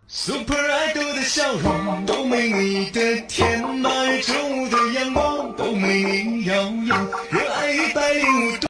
Super Idol 的笑容都没你的甜，8月正午的阳光都没你耀眼，热爱105度。